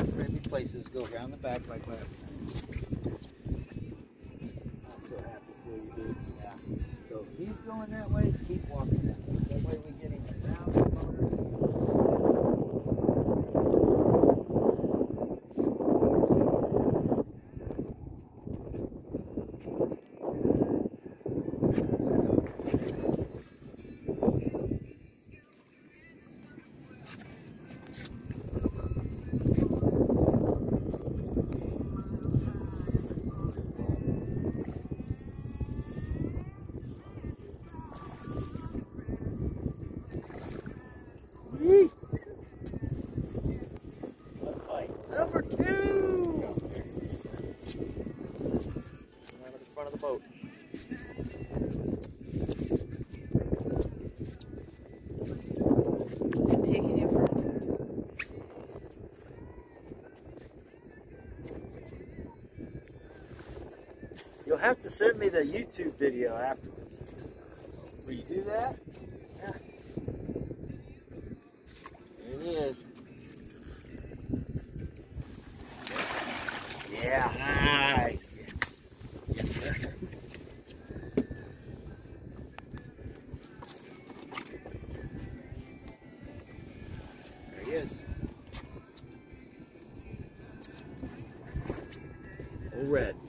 friendly places. Go around the back like that. I'm so happy for you, dude. Yeah. So he's going that way. Keep walking that way. That way we get him around the motor. Number 2! Out of the front of the boat. Is it taking you from? You'll have to send me the YouTube video afterwards. Will you do that? Yeah. There it is. Yeah, nice. Yes, sir. There he is. Old red.